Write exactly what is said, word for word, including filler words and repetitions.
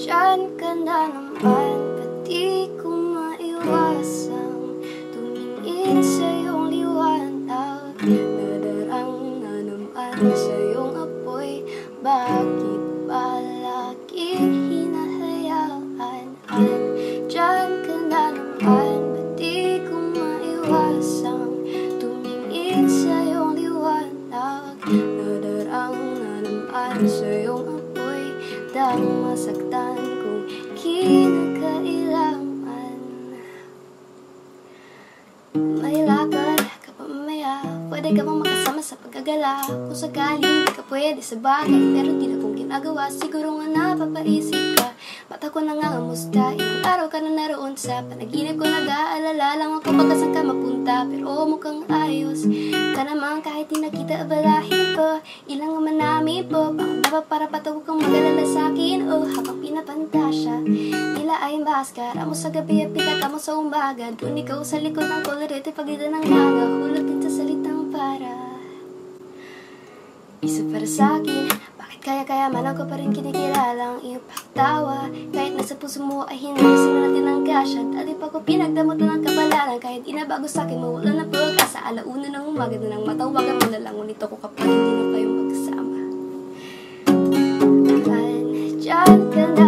Diyan ka na naman, ba't di ko maiwasang tumingin sa iyong liwanag? Nadarang na naman sa iyong apoy, bakit palaging hinahayaan? Diyan ka na naman, ba't di ko maiwasang tumingin sa iyong liwanag? Nadarang na naman sa iyong apoy, dahil masaktan kung kinakailangan. May lakad ka pa mamaya, pwede ka bang makasama sa paggagala? Kung sakaling di ka pwede sa bagay, pero di na kong ginagawa, siguro nga napapaisip ka. Mata ko nangangamusta, ilang araw ka na naroon sa panaginip ko, nag-aalala lang ako baka saan ka mapunta, pero mukhang ayos ka naman kahit di nakita abalahin po. Ilang naman namin po, pang dapat para patago kang mag-alala sa'kin, oh, habang pinapantasya nila ay maskara mo sa gabi at pinaka mo sa umaga. Doon ikaw sa likod ng kolorete, pagida ng hanga, hulog din sa salitang para isa para sa'kin. Bakit kaya-kaya man ako pa rin kinikilala ang iyong pagtawa, kahit nasa puso mo ay hindi sila natin ang kasya. Dati pa ko pinagdamot ng kabalaran, kahit inabago sa'kin mawala na pag-asa. Alauna ng umaga na ng matawagan mo na lang, ngunit ako kapag hindi na kayong magkasama. Diyan ka na